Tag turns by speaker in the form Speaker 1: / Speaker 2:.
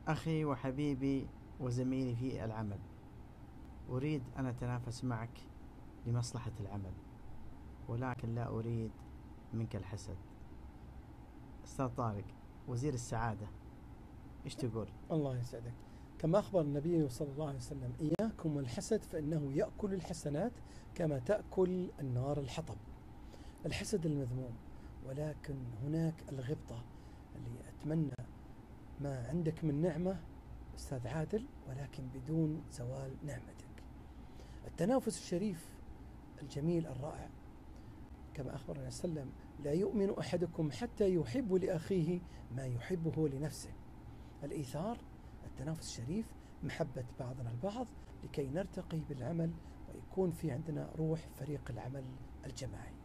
Speaker 1: أخي وحبيبي وزميلي في العمل، أريد أن أتنافس معك لمصلحة العمل، ولكن لا أريد منك الحسد. أستاذ طارق، وزير السعادة، إيش تقول؟
Speaker 2: الله يسعدك. كما أخبر النبي صلى الله عليه وسلم: إياكم والحسد فإنه يأكل الحسنات كما تأكل النار الحطب. الحسد المذموم، ولكن هناك الغبطة اللي أتمنى ما عندك من نعمة أستاذ عادل ولكن بدون زوال نعمتك. التنافس الشريف الجميل الرائع، كما أخبر النبي صلى الله عليه وسلم: لا يؤمن أحدكم حتى يحب لأخيه ما يحبه لنفسه. الإيثار، التنافس الشريف، محبة بعضنا البعض لكي نرتقي بالعمل ويكون في عندنا روح فريق العمل الجماعي.